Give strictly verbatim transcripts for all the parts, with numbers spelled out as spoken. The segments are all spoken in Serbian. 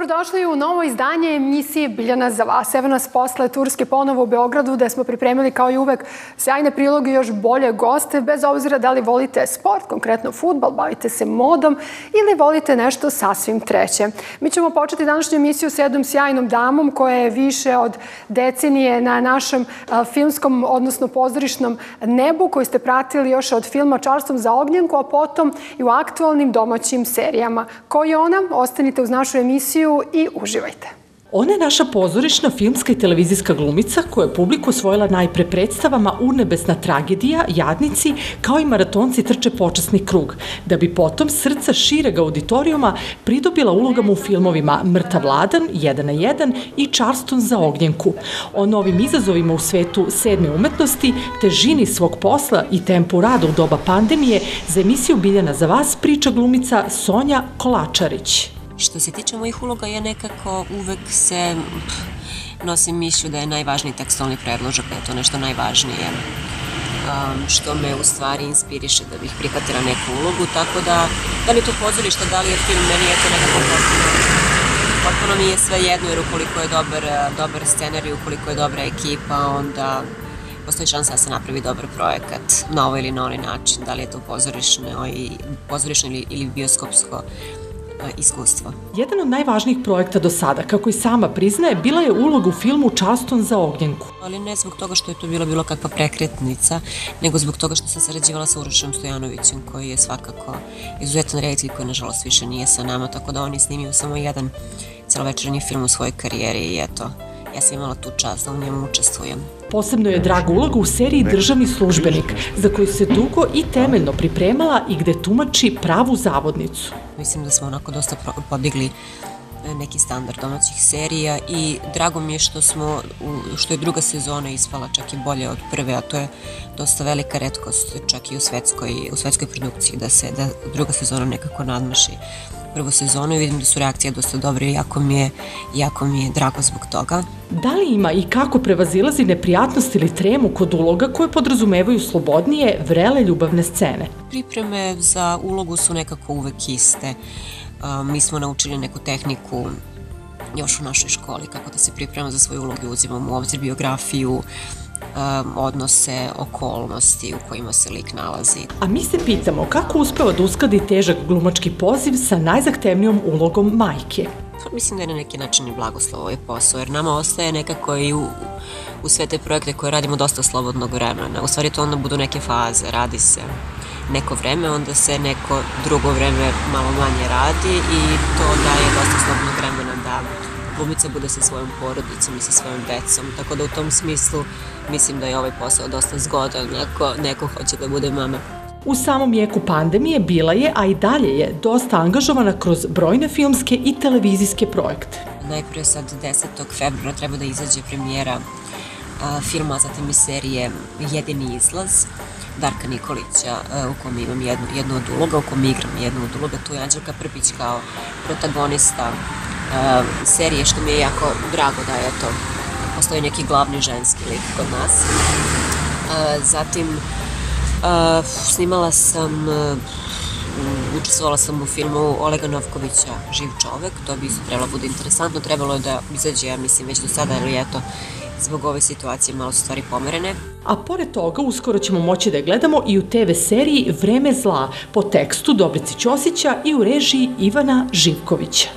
Dobrodošli u novo izdanje emisije Biljana za vas. Evo nas posle Turske ponovo u Beogradu, gde smo pripremili kao i uvek sjajne priloge i još bolje goste, bez obzira da li volite sport, konkretno fudbal, bavite se modom ili volite nešto sasvim treće. Mi ćemo početi današnju emisiju s jednom sjajnom damom koja je više od decenije na našem filmskom, odnosno pozorišnom nebu, koji ste pratili još od filma Čarstom za ognjenku, a potom i u aktualnim domaćim serijama. Ko je ona? Ostanite uz našu emisiju i uživajte. Ona je naša pozorišna, filmska i televizijska glumica koja je publiku osvojila najpre predstavama Urnebesna tragedija, Jadnici, kao i Maratonci trče počasni krug, da bi potom srca šireg auditorijuma pridobila ulogama u filmovima Mrtav Ladan, jedan na jedan i Čarstom za ognjenku. O novim izazovima u svetu sedme umetnosti, težini svog posla i tempu rada u doba pandemije za emisiju Biljana za vas priča glumica Sonja Kolačarić. Što se tiče mojih uloga, ja nekako uvek se nosim mišlju da je najvažniji tekstualni predložak, da je to nešto najvažnije, što me u stvari inspiriše da bih prihvatila neku ulogu, tako da, da li je to pozorište, da li je film, meni je to nekako potpuno, potpuno mi je sve jedno, jer ukoliko je dobar, dobar scenarij, ukoliko je dobra ekipa, onda postoji šansa da se napravi dobar projekat na ovaj ili na onaj način, da li je to pozorišno, pozorišno ili, ili bioskopsko iskustvo. Jedan od najvažnijih projekta do sada, kako i sama priznaje, bila je uloga u filmu Čarstom za ognjenku. Ali ne zbog toga što je to bila bilo kakva prekretnica, nego zbog toga što sam sarađivala sa Urošem Stojanovićem, koji je svakako izuzetan reditelj koji nažalost više nije sa nama, tako da on je snimio samo jedan celovečernji film u svojoj karijeri i eto, ja sam imala tu čast da u njemu učestvujem. Posebno je draga uloga u seriji Državni službenik, za koju se dugo i temeljno pripremala i gde tumači pravu zavodnicu. Mislim da smo onako dosta podigli neki standard domaćih serija i drago mi je što smo, što je druga sezona ispala čak i bolje od prve, a to je dosta velika retkost čak i u svetskoj, u svetskoj produkciji, da se da druga sezona nekako nadmaši prvu sezonu i vidim da su reakcije dosta dobre i jako mi je, jako mi je drago zbog toga. Da li ima i kako prevazilazi neprijatnost ili tremu kod uloga koje podrazumevaju slobodnije, vrele ljubavne scene? Pripreme za ulogu su nekako uvek iste. Mi smo naučili neku tehniku još u našoj školi kako da se pripremamo za svoje uloge, uzimamo u obzir biografiju, odnose, okolnosti u kojima se lik nalazi. A mi se pitamo kako uspeva da uskladi težak glumački poziv sa najzahtevnijom ulogom majke. Mislim da je na neki način i blagoslov ovaj posao, jer nama ostaje nekako i u, u sve te projekte koje radimo dosta slobodnog vremena. U stvari to onda budu neke faze, radi se neko vreme, onda se neko drugo vreme malo manje radi i to daje dosta slobodnog vremena da glumica bude sa svojom porodicom i sa svojom decom, tako da u tom smislu mislim da je ovaj posao dosta zgodan ako neko hoće da bude mama. U samom jeku pandemije bila je, a i dalje je, dosta angažovana kroz brojne filmske i televizijske projekte. Najprije sad desetog februara treba da izađe premijera a, filma, zatim i serije Jedini izlaz Darka Nikolića, a, u kom imam jednu, jednu od uloga, u kom igram jednu od uloga, tu je Anđelka Prpić kao protagonista a, serije, što mi je jako drago da je to, postoji neki glavni ženski lik kod nas. A, zatim Uh, snimala sam, uh, učestvovala sam u filmu Olega Novkovića Živ čovek, to bi isto trebalo bude interesantno, trebalo je da izađe, ja mislim, već do sada, ali eto, zbog ove situacije malo su stvari pomerene. A pored toga, uskoro ćemo moći da je gledamo i u te ve seriji Vreme zla, po tekstu Dobrice Ćosića i u režiji Ivana Živkovića.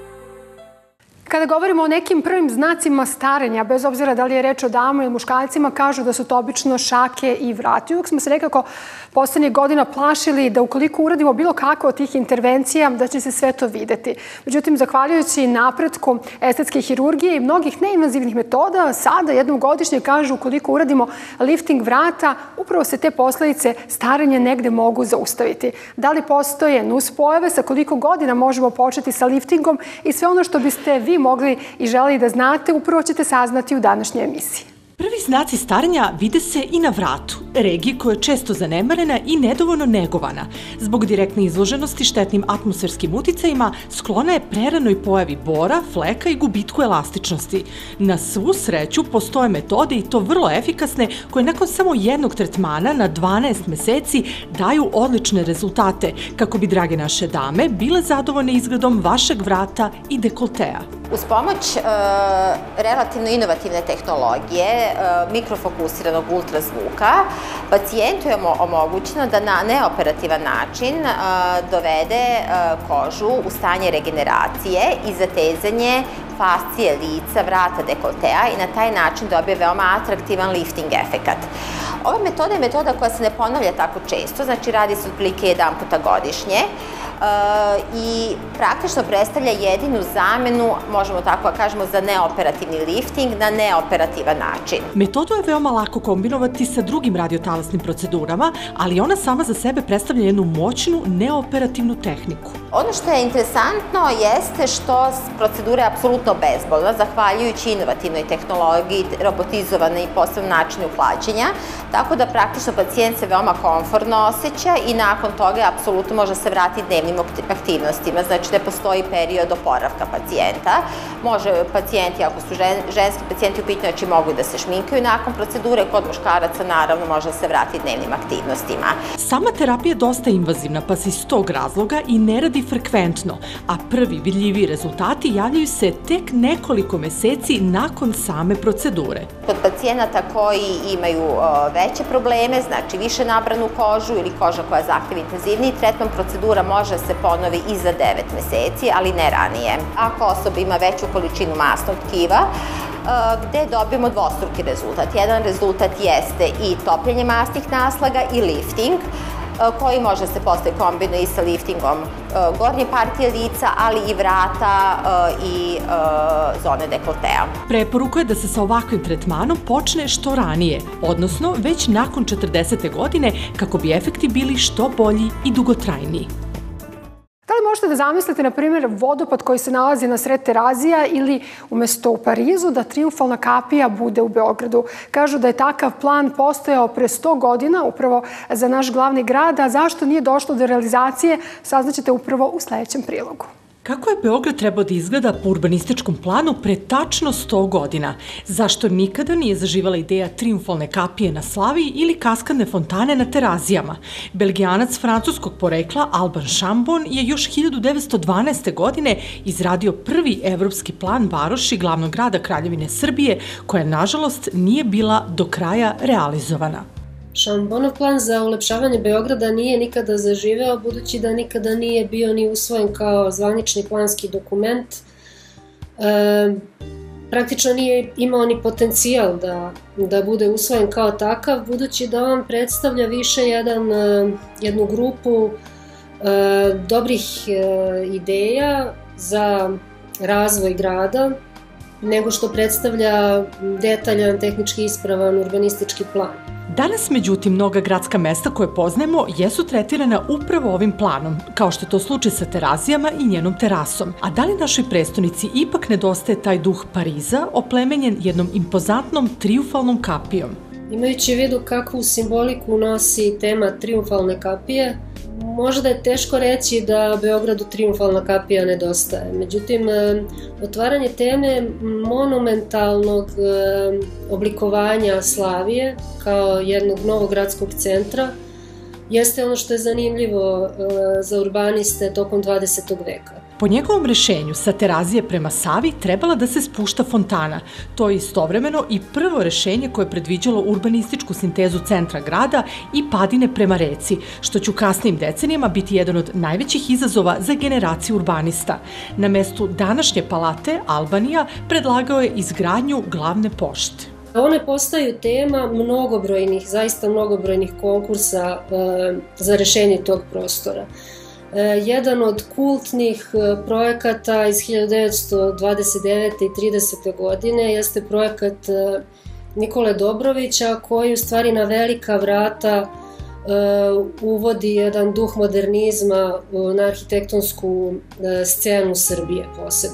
Kada govorimo o nekim prvim znacima starenja, bez obzira da li je reč o damama ili muškarcima, kažu da su to obično šake i vrati. Uvijek smo se nekako poslednjih godina plašili da ukoliko uradimo bilo kako od tih intervencija, da će se sve to videti. Međutim, zahvaljujući napretku estetske hirurgije i mnogih neinvazivnih metoda, sada jednom godišnje kažu ukoliko uradimo lifting vrata, upravo se te posledice starenja negde mogu zaustaviti. Da li postoje nuspojave, sa koliko godina možemo početi sa liftingom i sve ono što biste vi mogli i želeli da znate, upravo ćete saznati u današnjoj emisiji. Prvi znaci starenja vide se i na vratu, regiji koja je često zanemarena i nedovoljno negovana. Zbog direktne izloženosti štetnim atmosferskim uticajima sklona je preranoj pojavi bora, fleka i gubitku elastičnosti. Na svu sreću postoje metode i to vrlo efikasne koje nakon samo jednog tretmana na dvanaest meseci daju odlične rezultate kako bi, drage naše dame, bile zadovoljne izgledom vašeg vrata i dekoltea. Uz pomoć e, relativno inovativne tehnologije, e, mikrofokusiranog ultrazvuka, pacijentu je omogućeno da na neoperativan način e, dovede e, kožu u stanje regeneracije i zatezanje fascije lica, vrata, dekoltea i na taj način dobije veoma atraktivan lifting efekat. Ova metoda je metoda koja se ne ponavlja tako često, znači radi se otprilike jedan puta godišnje, i praktično predstavlja jedinu zamenu, možemo tako da kažemo, za neoperativni lifting na neoperativan način. Metodu je veoma lako kombinovati sa drugim radiotalasnim procedurama, ali ona sama za sebe predstavlja jednu moćnu neoperativnu tehniku. Ono što je interesantno jeste što procedura je apsolutno bezbolna, zahvaljujući inovativnoj tehnologiji, robotizovanoj i posebnom načinu hlađenja, tako da praktično pacijent se veoma komfortno osjeća i nakon toga apsolutno može se vratiti dnevnim aktivnostima, znači ne postoji period oporavka pacijenta. Može pacijenti, ako su ženski pacijenti u pitanju, znači mogu da se šminkaju nakon procedure, kod muškaraca naravno može da se vrati dnevnim aktivnostima. Sama terapija je dosta invazivna, pa se iz tog razloga i ne radi frekventno, a prvi vidljivi rezultati javljaju se tek nekoliko meseci nakon same procedure. Kod pacijenata koji imaju veće probleme, znači više nabranu kožu ili koža koja zahteva intenzivniji tretman, procedura može se ponovi i za devet meseci, ali ne ranije. Ako osoba ima veću količinu masnog tkiva, gde dobijemo dvostruki rezultat. Jedan rezultat jeste i topljenje masnih naslaga i lifting, koji može se posle kombinuje i sa liftingom gornje partije lica, ali i vrata i zone dekoltea. Preporuka je da se sa ovakvim tretmanom počne što ranije, odnosno već nakon četrdesete godine, kako bi efekti bili što bolji i dugotrajniji. Da li možete da zamislite, na primjer, vodopad koji se nalazi na sred Terazija ili umesto u Parizu da Trijumfalna kapija bude u Beogradu? Kažu da je takav plan postojao pre sto godina upravo za naš glavni grad, a zašto nije došlo do realizacije saznaćete upravo u sledećem prilogu. Kako je Beograd trebao da izgleda po urbanističkom planu pre tačno sto godina? Zašto nikada nije zaživala ideja Trijumfalne kapije na Slaviji ili kaskadne fontane na Terazijama? Belgijanac francuskog porekla Alban Chambon je još hiljadu devetsto dvanaeste. godine izradio prvi evropski plan varoši glavnog grada Kraljevine Srbije, koja, nažalost, nije bila do kraja realizovana. Chambonov plan za ulepšavanje Beograda nije nikada zaživeo, budući da nikada nije bio ni usvojen kao zvanični planski dokument. E, praktično nije imao ni potencijal da, da bude usvojen kao takav, budući da on predstavlja više jedan, jednu grupu e, dobrih e, ideja za razvoj grada, nego što predstavlja detaljan, tehnički ispravan urbanistički plan. Danas, međutim, mnoga gradska mesta koje poznajemo jesu tretirana upravo ovim planom, kao što je to slučaj sa Terazijama i njenom terasom. A da li našoj prestonici ipak nedostaje taj duh Pariza, oplemenjen jednom impozantnom trijumfalnom kapijom? Imajući u vidu kakvu simboliku nosi tema Trijumfalne kapije, možda je teško reći da Beogradu Trijumfalna kapija nedostaje. Međutim, otvaranje teme monumentalnog oblikovanja Slavije kao jednog novog gradskog centra jeste ono što je zanimljivo za urbaniste tokom dvadesetog veka. Po njegovom rešenju sa Terazije prema Savi trebala da se spušta fontana. To je istovremeno i prvo rešenje koje je predviđalo urbanističku sintezu centra grada i padine prema reci, što će u kasnijim decenijama biti jedan od najvećih izazova za generaciju urbanista. Na mestu današnje palate Albanija predlagao je izgradnju glavne pošte. One postaju tema mnogobrojnih, zaista mnogobrojnih konkursa za rešenje tog prostora. Jedan od kultnih projekata iz hiljadu devetsto dvadeset devete. i tridesete. godine jeste projekat Nikole Dobrovića, koji u stvari na velika vrata uvodi jedan duh modernizma na arhitektonsku scenu Srbije posebno.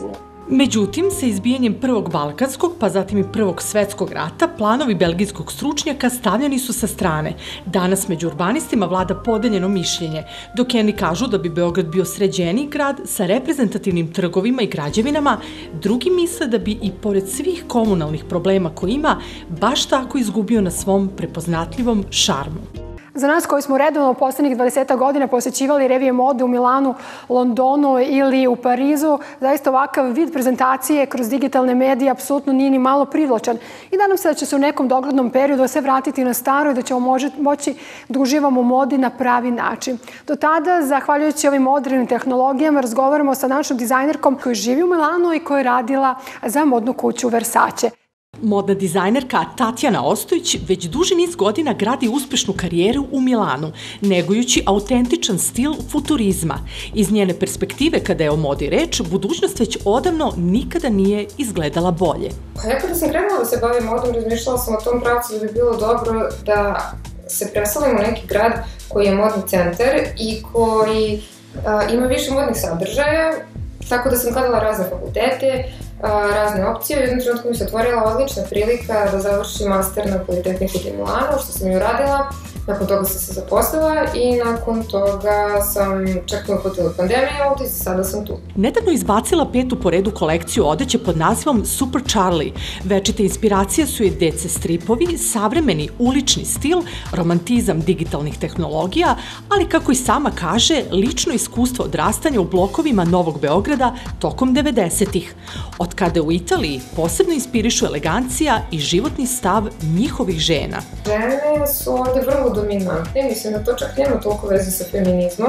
Međutim, sa izbijanjem Prvog balkanskog, pa zatim i Prvog svetskog rata, planovi belgijskog stručnjaka stavljeni su sa strane. Danas među urbanistima vlada podeljeno mišljenje, dok jedni kažu da bi Beograd bio sređeniji grad sa reprezentativnim trgovima i građevinama, drugi misle da bi i pored svih komunalnih problema koje ima, baš tako izgubio na svom prepoznatljivom šarmu. Za nas koji smo redovno u poslednjih dvadeset godina posećivali revije mode u Milanu, Londonu ili u Parizu, zaista ovakav vid prezentacije kroz digitalne medije apsolutno nije ni malo privlačan. I nadam se da će se u nekom doglednom periodu sve vratiti na staro i da ćemo moći da uživamo u modi na pravi način. Do tada, zahvaljujući ovim modernim tehnologijama, razgovaramo sa našom dizajnerkom koja živi u Milanu i koja je radila za modnu kuću Versace. Modna dizajnerka Tatjana Ostojić već duži niz godina gradi uspešnu karijeru u Milanu, negujući autentičan stil futurizma. Iz njene perspektive, kada je o modi reč, budućnost već odavno nikada nije izgledala bolje. Pa ja kada sam krenula da se bavim modom, razmišljala sam o tom pravcu da bi bilo dobro da se preselimo u neki grad koji je modni centar i koji a, ima više modnih sadržaja, tako da sam gledala razne fakultete, razne opcije. U jednom trenutku mi se otvorila odlična prilika da završim master na Politehniku di Milano, što sam i uradila. Nakon toga sam se zaposlila i nakon toga sam čak me uhvatila pandemija ovdje i sada sam tu. Nedavno izbacila petu po redu kolekciju odeće pod nazivom Super Charlie. Večite inspiracije su je dece stripovi, savremeni ulični stil, romantizam digitalnih tehnologija, ali kako i sama kaže, lično iskustvo odrastanja u blokovima Novog Beograda tokom devedesetih. Od kada u Italiji posebno inspirišu elegancija i životni stav njihovih žena. Žene su ovde vrlo dominantne, mislim da to čak nema toliko veze sa feminizmom,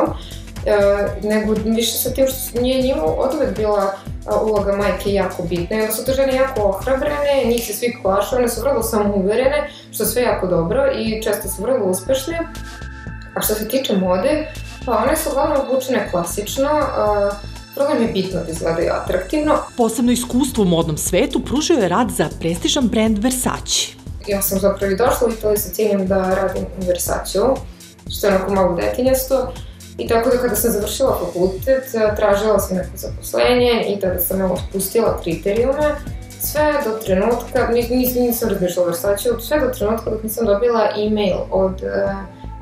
nego više sa tim što nije njima od uvek bila uloga majke jako bitna. I onda su te žene jako ohrabrene, njih se svi plaše, one su vrlo samouverene, što je sve jako dobro i često su vrlo uspešne. A što se tiče mode, pa one su uglavnom obučene klasično, vrlo im je bitno da izgledaju atraktivno. Posebno iskustvo u modnom svetu pružio je rad za prestižan brend Versace. Ja sam zapravo i došla u Italiju sa ciljem da radim u Versaceu, što je onako malo detinjasto. I tako da kada sam završila fakultet, tražila sam neko zaposlenje i tada sam malo spustila kriterijume. Sve do trenutka, nis, nisam razmišljala o Versaceu, sve do trenutka dok nisam dobila e-mail od uh,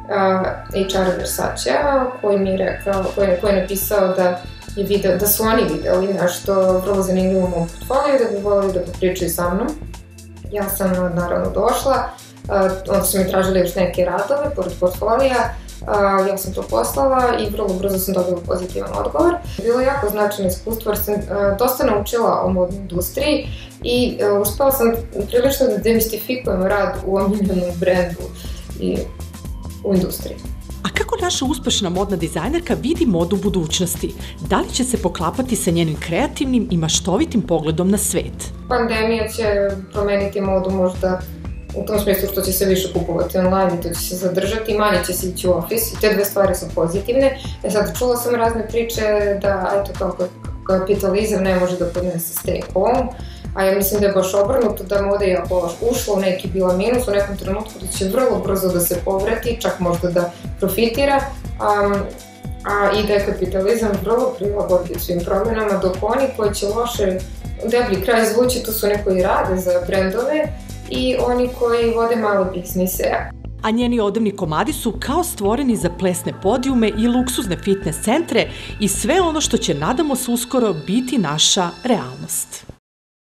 uh, H R Versacea koji mi je rekao, koji, koji je napisao da je video, da su oni videli nešto vrlo zanimljivo u mom portfoliju, da bi voljeli da popričaju sa mnom. Ja sam naravno došla, onda su mi tražili još neke radove pored portfolija, ja sam to poslala i vrlo brzo sam dobila pozitivan odgovor. Bilo je jako značajno iskustvo jer sam dosta naučila o modnoj industriji i uspela sam prilično da demistifikujem rad u omiljenom brendu i u industriji. A kako naša uspešna modna dizajnerka vidi modu budućnosti? Da li će se poklapati sa njenim kreativnim i maštovitim pogledom na svet? Pandemija će promeniti modu možda u tom smislu što će se više kupovati online i to će se zadržati, manje će se ići u ofis i te dve stvari su pozitivne. E sad, čula sam razne priče da, eto, kao kapitalizam ne može da podnese stay home, a ja mislim da je baš obrnuto, da moda je ako ušla u neki bila minus, u nekom trenutku da će vrlo brzo da se povrati, čak možda da profitira, um, a i da je kapitalizam vrlo prilagodio svim promjenama, dok oni koji će loše deblji kraj zvuči, to su oni koji rade za brendove i oni koji vode male biznise. A njeni odevni komadi su kao stvoreni za plesne podijume i luksuzne fitness centre i sve ono što će, nadamo se uskoro, biti naša realnost.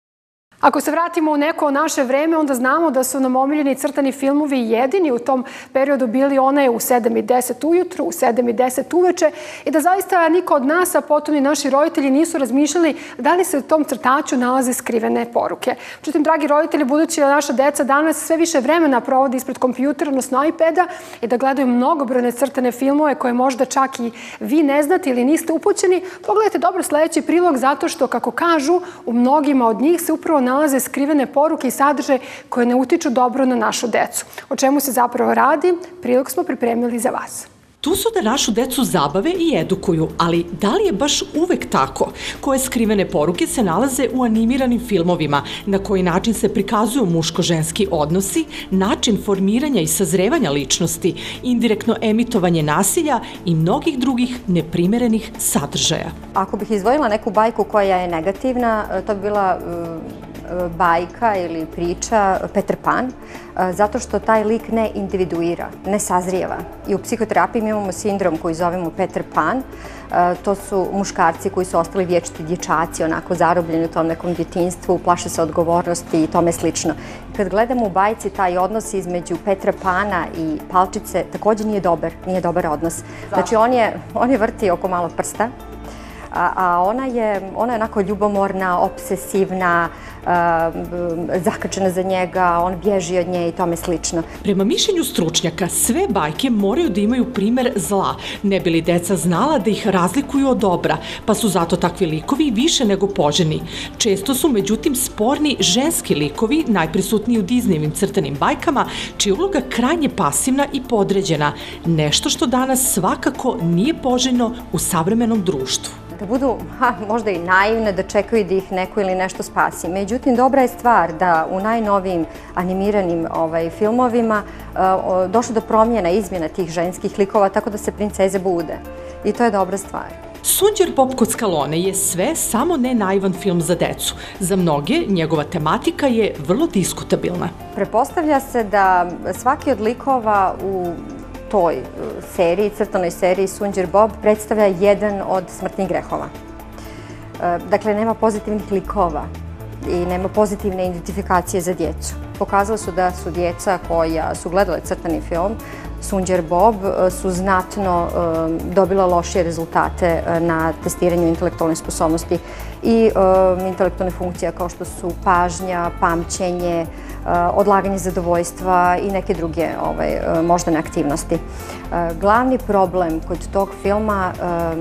Ako se vratimo u neko naše vreme, onda znamo da su nam omiljeni crtani filmovi jedini u tom periodu bili one u sedam i deset ujutru, u sedam i deset uveče i da zaista niko od nas, a potom i naši roditelji nisu razmišljali da li se u tom crtaču nalaze skrivene poruke. Međutim, dragi roditelji, budući da naša deca danas sve više vremena provode ispred kompjutera, odnosno iPada i da gledaju mnogobrojne crtane filmove koje možda čak i vi ne znate ili niste upućeni, pogledajte dobro sledeći prilog zato što, kako kažu, u mnogima od njih se upravo nalaze skrivene poruke i sadržaje koje ne utiču dobro na našu decu. O čemu se zapravo radi, prilog smo pripremili za vas. Tu su da našu decu zabave i edukuju, ali da li je baš uvek tako? Koje skrivene poruke se nalaze u animiranim filmovima, na koji način se prikazuju muško-ženski odnosi, način formiranja i sazrevanja ličnosti, indirektno emitovanje nasilja i mnogih drugih neprimerenih sadržaja. Ako bih izdvojila neku bajku koja je negativna, to bi bila bajka ili priča Peter Pan, zato što taj lik ne individuira, ne sazrijeva. I u psihoterapiji mi imamo sindrom koji zovemo Peter Pan. To su muškarci koji su ostali vječiti dječaci, onako zarobljeni u tom nekom djetinjstvu, plaše se odgovornosti i tome slično. Kad gledamo u bajci, taj odnos između Petra Pana i Palčice također nije dobar, nije dobar odnos. Znači on je, on je vrti oko malog prsta, a ona je, ona je onako ljubomorna, obsesivna, zakačena za njega, on bježi od nje i tome slično. Prema mišljenju stručnjaka, sve bajke moraju da imaju primer zla, ne bi li deca znala da ih razlikuju od dobra, pa su zato takvi likovi više nego poželjni. Često su, međutim, sporni ženski likovi, najprisutniji u Disneyevim crtanim bajkama, čija je uloga krajnje pasivna i podređena, nešto što danas svakako nije poželjno u savremenom društvu. Da budu ha, možda i naivne, da čekaju da ih neko ili nešto spasi. Međutim, dobra je stvar da u najnovijim animiranim ovaj, filmovima uh, došlo do promjena, izmjena tih ženskih likova, tako da se princeze bude. I to je dobra stvar. Sunđer Bob Kockalone je sve samo ne naivan film za decu. Za mnoge njegova tematika je vrlo diskutabilna. Prepostavlja se da svaki od likova u toj seriji, crtanoj seriji Sunđer Bob predstavlja jedan od smrtnih grehova. Dakle, nema pozitivnih likova i nema pozitivne identifikacije za djecu. Pokazalo su da su djeca koja su gledale crtani film Sunđer Bob su znatno dobila lošije rezultate na testiranju intelektualne sposobnosti i intelektualne funkcije kao što su pažnja, pamćenje, odlaganje zadovoljstva i neke druge ovaj, moždane aktivnosti. Glavni problem kod tog filma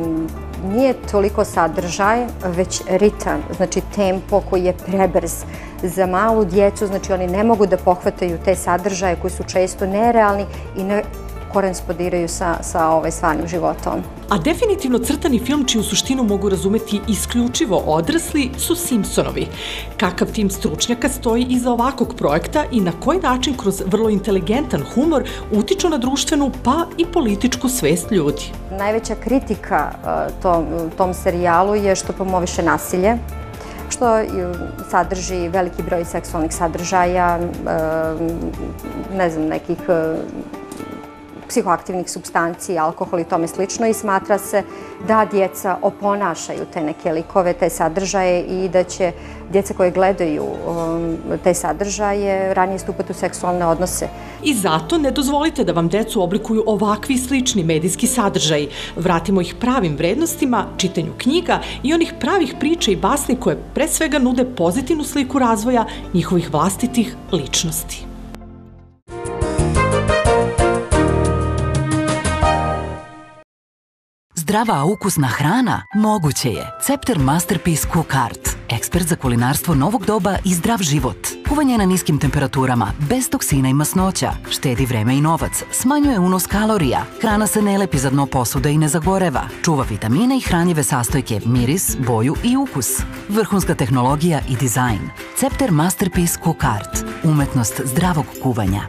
nije toliko sadržaj, već ritam, znači tempo koji je prebrz za malu djecu, znači oni ne mogu da pohvataju te sadržaje koji su često nerealni i ne korespondiraju sa, sa ovaj, stvarnim životom. A definitivno crtani film čiju suštinu mogu razumeti isključivo odrasli su Simpsonovi. Kakav tim stručnjaka stoji iza ovakvog projekta i na koji način kroz vrlo inteligentan humor utiču na društvenu pa i političku svest ljudi. Najveća kritika tom, tom serijalu je što promoviše nasilje, što sadrži veliki broj seksualnih sadržaja, ne znam, nekih psihoaktivnih supstanci, alkohol i tome slično i smatra se da djeca oponašaju te neke likove, te sadržaje i da će djeca koje gledaju te sadržaje ranije stupati u seksualne odnose. I zato ne dozvolite da vam decu oblikuju ovakvi slični medijski sadržaji. Vratimo ih pravim vrednostima, čitanju knjiga i onih pravih priča i basni koje pre svega nude pozitivnu sliku razvoja njihovih vlastitih ličnosti. Zdrava, ukusna hrana? Moguće je. Cepter Masterpiece Cook Art. Ekspert za kulinarstvo novog doba i zdrav život. Kuvanje na niskim temperaturama, bez toksina i masnoća. Štedi vreme i novac. Smanjuje unos kalorija. Hrana se ne lepi za dno posude i ne zagoreva. Čuva vitamine i hranjive sastojke, miris, boju i ukus. Vrhunska tehnologija i dizajn. Cepter Masterpiece Cook Art. Umetnost zdravog kuvanja.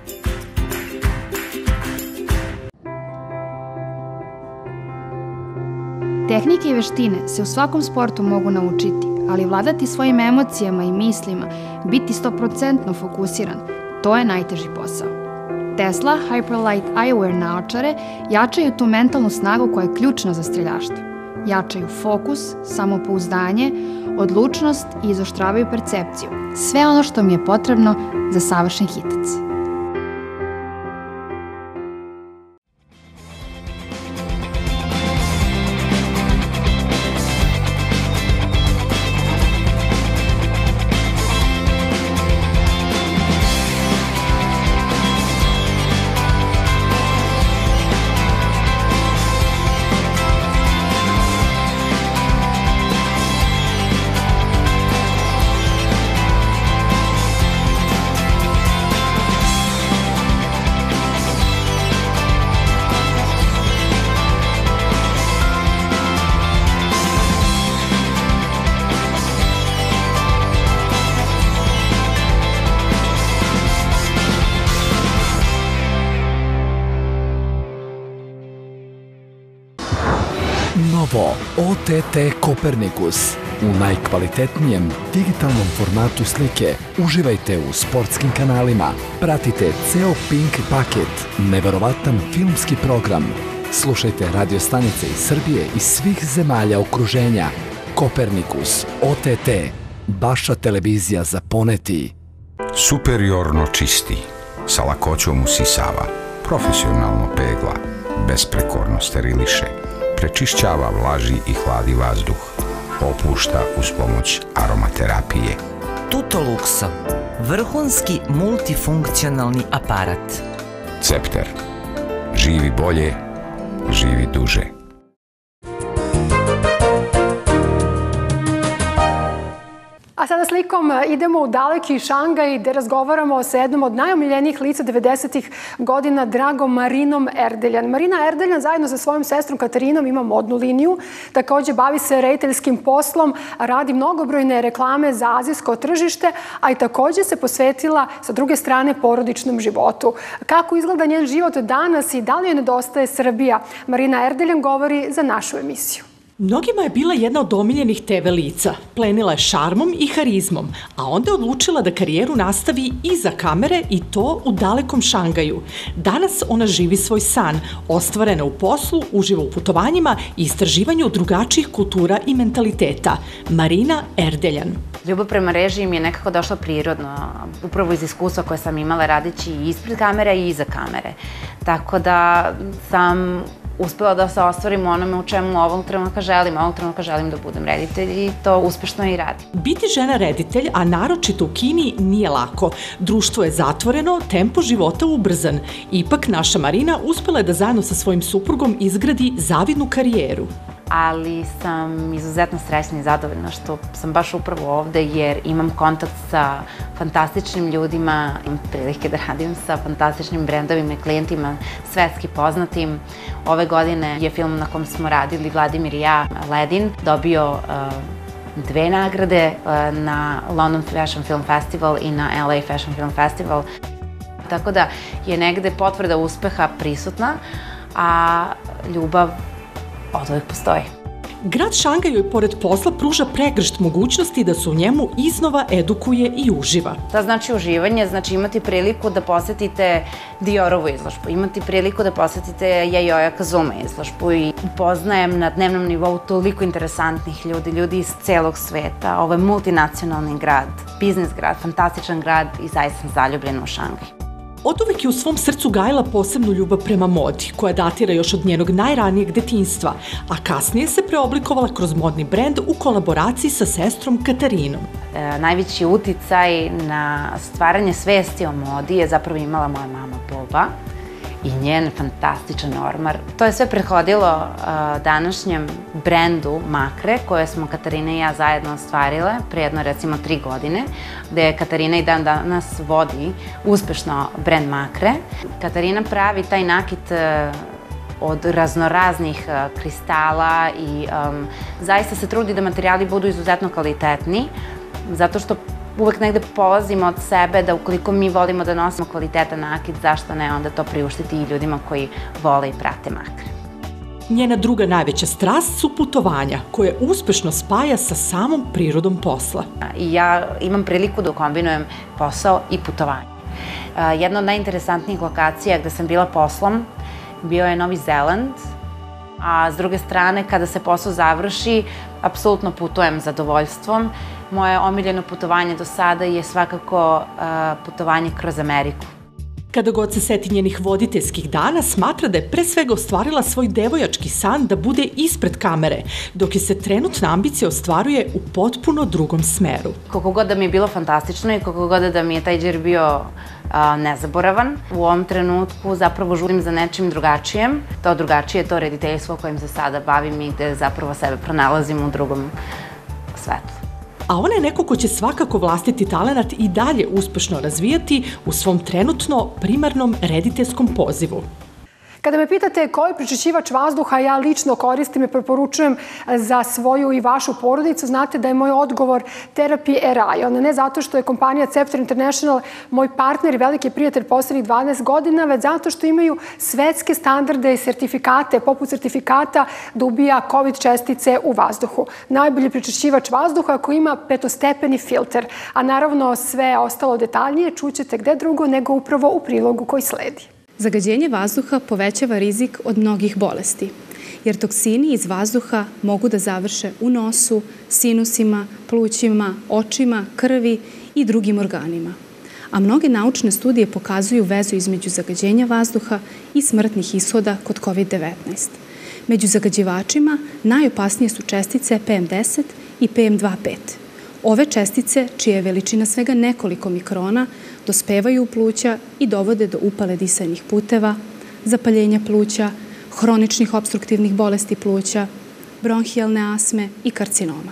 Tehnike i veštine se u svakom sportu mogu naučiti, ali vladati svojim emocijama i mislima, biti stoprocentno fokusiran, to je najteži posao. Tesla Hyperlight Eyewear naočare jačaju tu mentalnu snagu koja je ključna za streljaštvo. Jačaju fokus, samopouzdanje, odlučnost i izoštravaju percepciju. Sve ono što mi je potrebno za savršen hitac. Novo O T T Kopernikus. U najkvalitetnijem digitalnom formatu slike uživajte u sportskim kanalima. Pratite ceo Pink paket, neverovatan filmski program. Slušajte radio stanice iz Srbije i svih zemalja okruženja. Kopernikus O T T. Vaša televizija za poneti. Superiorno čisti, sa lakoćom usisava, profesionalno pegla, besprekorno steriliše, prečišćava, vlaži i hladi vazduh, opušta uz pomoć aromaterapije. Tutoluxo, vrhunski multifunkcionalni aparat. Cepter. Živi bolje, živi duže. A sada slikom idemo u daleki Šangaj gde razgovaramo sa jednom od najomiljenijih lica devedesetih godina, dragom Marinom Erdeljan. Marina Erdeljan zajedno sa svojom sestrom Katarinom ima modnu liniju, takođe bavi se rejteljskim poslom, radi mnogobrojne reklame za azijsko tržište, a i takođe se posvetila sa druge strane porodičnom životu. Kako izgleda njen život danas i da li joj nedostaje Srbija? Marina Erdeljan govori za našu emisiju. Mnogima je bila jedna od omiljenih te ve lica. Plenila je šarmom i harizmom, a onda je odlučila da karijeru nastavi iza kamere i to u dalekom Šangaju. Danas ona živi svoj san, ostvarena u poslu, uživa u putovanjima i istraživanju drugačijih kultura i mentaliteta. Marina Erdeljan. Ljubav prema režiji mi je nekako došla prirodno, upravo iz iskustva koje sam imala radeći i ispred kamere i iza kamere. Tako da sam uspela da se ostvarim u onome u čemu ovog trenutka želim. Ovog trenutka želim da budem reditelj i to uspešno i radim. Biti žena reditelj, a naročito u Kini, nije lako. Društvo je zatvoreno, tempo života ubrzan. Ipak naša Marina uspela je da zajedno sa svojim suprugom izgradi zavidnu karijeru. Ali sam izuzetno srećna i zadovoljna što sam baš upravo ovde jer imam kontakt sa fantastičnim ljudima, imam prilike da radim sa fantastičnim brendovima i klijentima, svetski poznatim. Ove godine je film na kom smo radili, Vladimir i ja, Ledin, dobio dve nagrade na London Fashion Film Festival i na L A Fashion Film Festival. Tako da je negde potvrda uspeha prisutna, a ljubav od uvijek postoji. Grad Šangaj joj pored posla pruža pregršt mogućnosti da se u njemu iznova edukuje i uživa. To znači uživanje, znači imati priliku da posetite Diorovu izložbu, imati priliku da posetite Yayoi Kazuma izložbu i upoznajem na dnevnom nivou toliko interesantnih ljudi, ljudi iz celog sveta. Ovo je multinacionalni grad, biznis grad, fantastičan grad i zaista sam zaljubljena u Šangaj. Oduvek je u svom srcu gajila posebnu ljubav prema modi, koja datira još od njenog najranijeg detinjstva, a kasnije se preoblikovala kroz modni brend u kolaboraciji sa sestrom Katarinom. E, najveći uticaj na stvaranje svesti o modi je zapravo imala moja mama Boba i njen fantastičan ormar. To je sve prethodilo uh, današnjem brendu Makre, koje smo Katarina i ja zajedno ostvarile pre jedno recimo tri godine, gde Katarina i dan danas vodi uspešno brend Makre. Katarina pravi taj nakit uh, od raznoraznih uh, kristala i um, zaista se trudi da materijali budu izuzetno kvalitetni, zato što uvek negde polazimo od sebe da ukoliko mi volimo da nosimo kvalitetan nakit, zašto ne onda to priuštiti i ljudima koji vole i prate Makre. Njena druga najveća strast su putovanja, koje uspešno spaja sa samom prirodom posla. I ja imam priliku da kombinujem posao i putovanje. Jedna od najinteresantnijih lokacija gde sam bila poslom bio je Novi Zeland, a s druge strane, kada se posao završi, apsolutno putujem zadovoljstvom. Moje omiljeno putovanje do sada je svakako uh, putovanje kroz Ameriku. Kada god se seti njenih voditeljskih dana, smatra da je pre svega ostvarila svoj devojački san da bude ispred kamere, dok je se trenutna ambicija ostvaruje u potpuno drugom smeru. Koliko god da mi je bilo fantastično i koliko god da mi je taj džir bio a, nezaboravan, u ovom trenutku zapravo žurim za nečim drugačijem. To drugačije je to rediteljstvo kojim se sada bavim i gde zapravo sebe pronalazim u drugom svetu. A ona je neko ko će svakako vlastiti talenat i dalje uspešno razvijati u svom trenutno primarnom rediteljskom pozivu. Kada me pitate koji prečišćivač vazduha ja lično koristim i preporučujem za svoju i vašu porodicu, znate da je moj odgovor Therapy Erayon. Ne zato što je kompanija Scepter International moj partner i veliki prijatelj poslednjih dvanaest godina, već zato što imaju svetske standarde i sertifikate, poput sertifikata da ubija COVID čestice u vazduhu. Najbolji prečišćivač vazduha koji ima petostepeni filter, a naravno sve ostalo detaljnije čućete gde drugo nego upravo u prilogu koji sledi. Zagađenje vazduha povećava rizik od mnogih bolesti, jer toksini iz vazduha mogu da završe u nosu, sinusima, plućima, očima, krvi i drugim organima. A mnoge naučne studije pokazuju vezu između zagađenja vazduha i smrtnih ishoda kod COVID devetnaest. Među zagađivačima najopasnije su čestice P M deset i P M dva pet. Ove čestice, čija je veličina svega nekoliko mikrona, dospevaju u pluća i dovode do upale disajnih puteva, zapaljenja pluća, hroničnih opstruktivnih bolesti pluća, bronhijalne asme i karcinoma.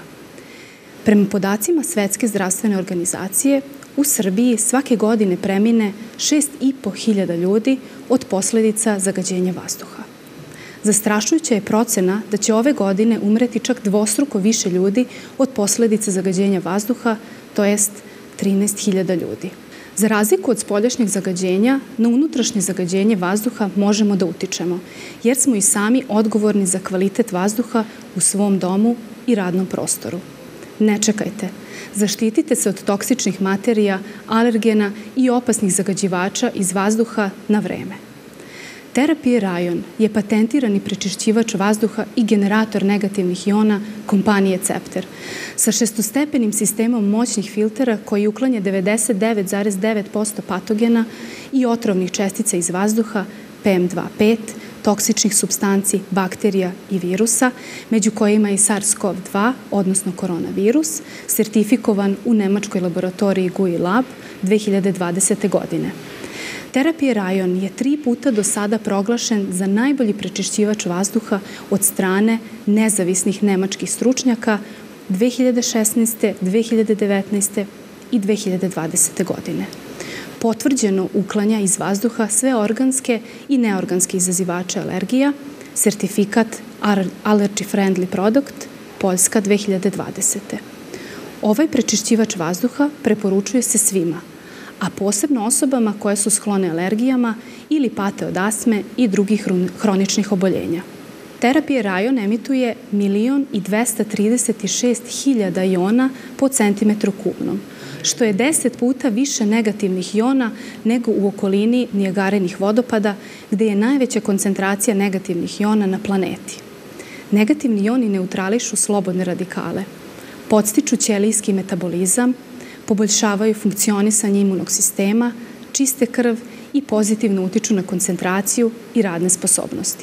Prema podacima Svetske zdravstvene organizacije, u Srbiji svake godine premine šest i po hiljada ljudi od posledica zagađenja vazduha. Zastrašujuća je procena da će ove godine umreti čak dvostruko više ljudi od posledica zagađenja vazduha, to jest trinaest hiljada ljudi. Za razliku od spoljašnjeg zagađenja, na unutrašnje zagađenje vazduha možemo da utičemo, jer smo i sami odgovorni za kvalitet vazduha u svom domu i radnom prostoru. Ne čekajte. Zaštitite se od toksičnih materija, alergena i opasnih zagađivača iz vazduha na vreme. Therapy Erayon je patentirani prečišćivač vazduha i generator negativnih iona kompanije Scepter sa šestostepenim sistemom moćnih filtera koji uklanja devedeset devet zarez devet posto patogena i otrovnih čestica iz vazduha, P M dva pet, toksičnih supstanci, bakterija i virusa, među kojima i SARS-CoV dva, odnosno koronavirus, sertifikovan u nemačkoj laboratoriji G U I Lab dve hiljade dvadesete. godine. Therapy Erayon je tri puta do sada proglašen za najbolji prečišćivač vazduha od strane nezavisnih nemačkih stručnjaka dve hiljade šesnaeste, dve hiljade devetnaeste i dve hiljade dvadesete. godine. Potvrđeno uklanja iz vazduha sve organske i neorganske izazivače alergija, sertifikat Allergy Friendly Product, Poljska dve hiljade dvadesete. Ovaj prečišćivač vazduha preporučuje se svima, a posebno osobama koje su sklone alergijama ili pate od asme i drugih hroničnih oboljenja. Therapy Erayon emituje milion i dvesta trideset šest hiljada iona po centimetru kubnom, što je deset puta više negativnih iona nego u okolini Nijagarenih vodopada, gde je najveća koncentracija negativnih iona na planeti. Negativni ioni neutrališu slobodne radikale, podstiču ćelijski metabolizam, poboljšavaju funkcionisanje imunog sistema, čiste krv i pozitivno utiču na koncentraciju i radne sposobnosti.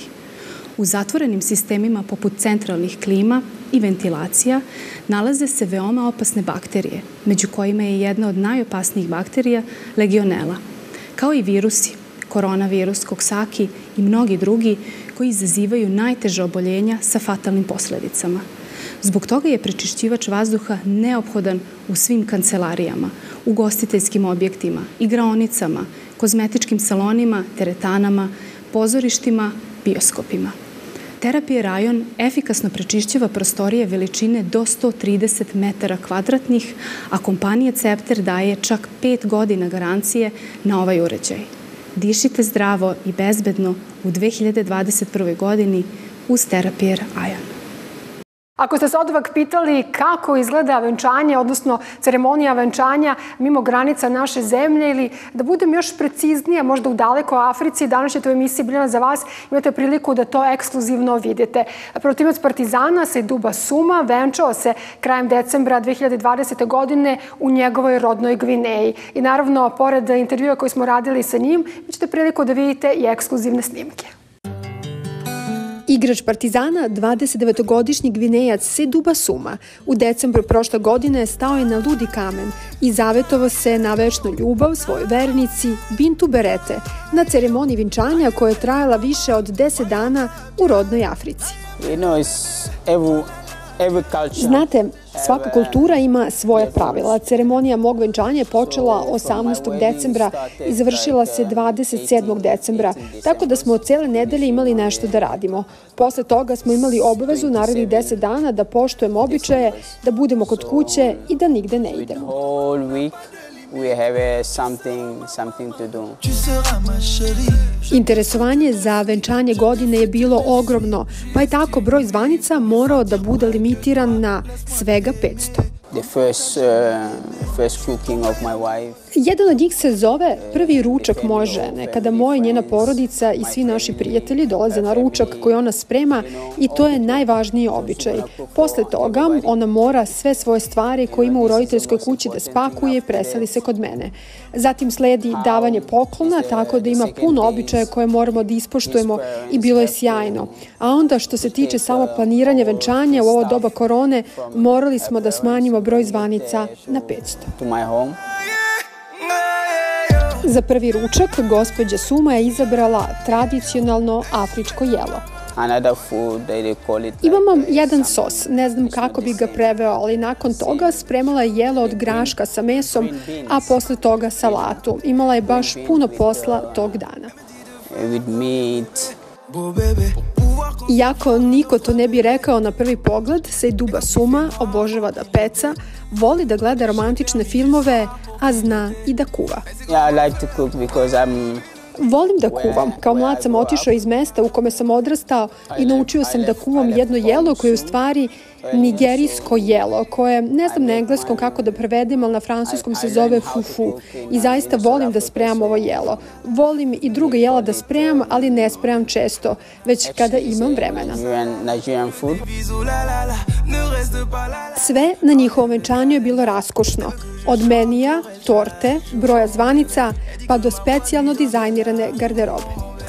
U zatvorenim sistemima poput centralnih klima i ventilacija nalaze se veoma opasne bakterije, među kojima je jedna od najopasnijih bakterija Legionella, kao i virusi, koronavirus, koksaki i mnogi drugi koji izazivaju najteže oboljenja sa fatalnim posledicama. Zbog toga je prečišćivač vazduha neophodan u svim kancelarijama, ugostiteljskim objektima, igraonicama, kozmetičkim salonima, teretanama, pozorištima, bioskopima. Therapy Erayon efikasno prečišćava prostorije veličine do sto trideset metara kvadratnih, a kompanija Scepter daje čak pet godina garancije na ovaj uređaj. Dišite zdravo i bezbedno u dve hiljade dvadeset prve. godini uz Therapy Erayon. Ako ste se odvak pitali kako izgleda venčanje, odnosno ceremonija venčanja mimo granica naše zemlje ili da budem još preciznija, možda u dalekoj Africi, danas ćete u emisiji Biljana za vas imate priliku da to ekskluzivno vidite. Protimac Partizana Sejduba Suma venčao se krajem decembra dve hiljade dvadesete. godine u njegovoj rodnoj Gvineji. I naravno, pored intervjua koji smo radili sa njim, ćete priliku da vidite i ekskluzivne snimke. Igrač Partizana, dvadesetdevetogodišnji Gvinejac Sejduba Suma, u decembru prošle godine stao je na ludi kamen i zavetovao se na večnu ljubav svojoj vernici Bintu Berete na ceremoniji vinčanja koja je trajala više od deset dana u rodnoj Africi. You know, it's every, Znate, svaka kultura ima svoje pravila. Ceremonija mog venčanja je počela osamnaestog decembra i završila se dvadeset sedmog decembra, tako da smo od cele nedelje imali nešto da radimo. Posle toga smo imali obavezu narednih deset dana da poštujemo običaje, da budemo kod kuće i da nigde ne idemo. We have something, something to do. Interesovanje za venčanje godine je bilo ogromno, pa je tako broj zvanica morao da bude limitiran na svega petsto. The first, uh, first cooking of my wife. Jedan od njih se zove prvi ručak moje žene, kada moja i njena porodica i svi naši prijatelji dolaze na ručak koji ona sprema i to je najvažniji običaj. Posle toga ona mora sve svoje stvari koje ima u roditeljskoj kući da spakuje i preseli se kod mene. Zatim sledi davanje poklona, tako da ima puno običaja koje moramo da ispoštujemo i bilo je sjajno. A onda što se tiče samog planiranja venčanja u ovo doba korone, morali smo da smanjimo broj zvanica na petsto. Za prvi ručak gospođa Suma je izabrala tradicionalno afričko jelo. Imamo jedan sos, ne znam kako bi ga preveo, ali nakon toga spremala je jelo od graška sa mesom, a posle toga salatu. Imala je baš puno posla tog dana. Iako niko to ne bi rekao na prvi pogled, Sejduba Suma obožava da peca, voli da gleda romantične filmove, a zna i da kuva. Volim da kuvam. Kao mlad sam otišao iz mesta u kome sam odrastao i naučio sam da kuvam jedno jelo koje je u stvari nigerijsko jelo, koje ne znam na engleskom kako da prevedem, ali na francuskom se zove fufu. I zaista volim da spremam ovo jelo. Volim i druga jela da spremam, ali ne spremam često, već kada imam vremena. Sve na njihovom venčanju je bilo raskošno. Od menija, torte, broja zvanica, pa do specijalno dizajnirane garderobe.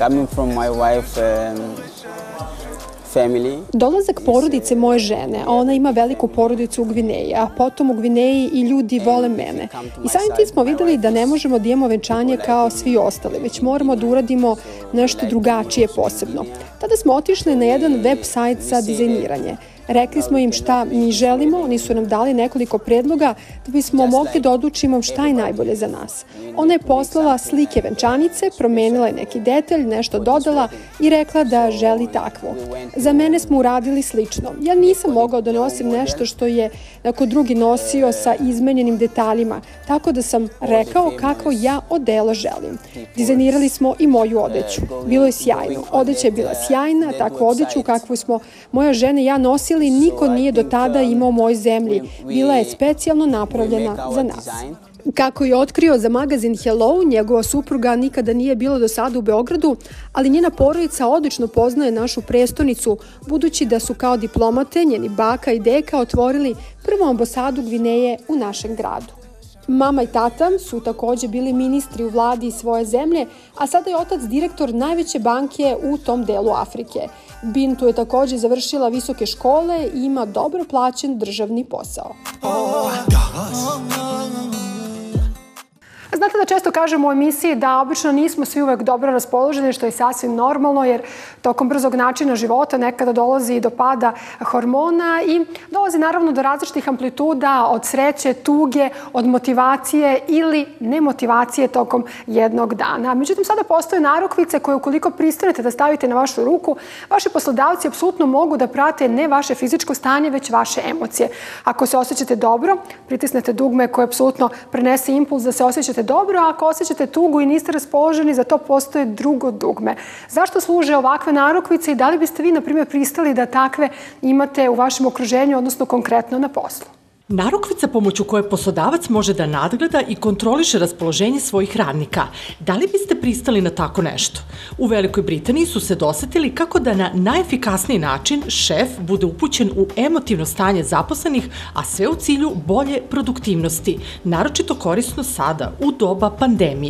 Dolazak porodice moje žene, a ona ima veliku porodicu u Gvineji, a potom u Gvineji i ljudi vole mene. I samim tim smo videli da ne možemo da imamo venčanje kao svi ostali, već moramo da uradimo nešto drugačije posebno. Tada smo otišli na jedan web sajt za dizajniranje. Rekli smo im šta mi želimo, oni su nam dali nekoliko predloga da bismo mogli da odlučimo šta je najbolje za nas. Ona je poslala slike venčanice, promenila je neki detalj, nešto dodala i rekla da želi takvu. Za mene smo uradili slično. Ja nisam mogao da nosim nešto što je neko drugi nosio sa izmenjenim detaljima, tako da sam rekao kako ja odelo želim. Dizajnirali smo i moju odeću. Bilo je sjajno. Odeća je bila sjajna, takvu odeću kakvu smo moja žena i ja nosili niko nije do tada imao u mojoj zemlji. Bila je specijalno napravljena za nas. Kako je otkrio za magazin Hello, njegova supruga nikada nije bila do sada u Beogradu, ali njena porodica odlično poznaje našu prestonicu, budući da su kao diplomate njeni baka i deka otvorili prvu ambasadu Gvineje u našem gradu. Mama i tata su takođe bili ministri u vladi svoje zemlje, a sada je otac direktor najveće banke u tom delu Afrike. Bintu je takođe završila visoke škole i ima dobro plaćen državni posao. Znate da često kažemo u emisiji da obično nismo svi uvek dobro raspoloženi, što je sasvim normalno, jer tokom brzog načina života nekada dolazi do pada hormona i dolazi naravno do različitih amplituda, od sreće, tuge, od motivacije ili nemotivacije tokom jednog dana. Međutim, sada postoje narukvice koje ukoliko pristanete da stavite na vašu ruku, vaši poslodavci apsolutno mogu da prate ne vaše fizičko stanje, već vaše emocije. Ako se osjećate dobro, pritisnete dugme koje apsolutno prenese impuls da se osjećate dobro, a ako osjećate tugu i niste raspoloženi, za to postoje drugo dugme. Zašto služe ovakve narukvice i da li biste vi, na primjer, pristali da takve imate u vašem okruženju, odnosno konkretno na poslu? Narukvica pomoću koje poslodavac može da nadgleda i kontroliše raspoloženje svojih radnika. Da li biste pristali na tako nešto? U Velikoj Britaniji su se dosetili kako da na najefikasniji način šef bude upućen u emotivno stanje zaposlenih, a sve u cilju bolje produktivnosti, naročito korisno sada, u doba pandemije.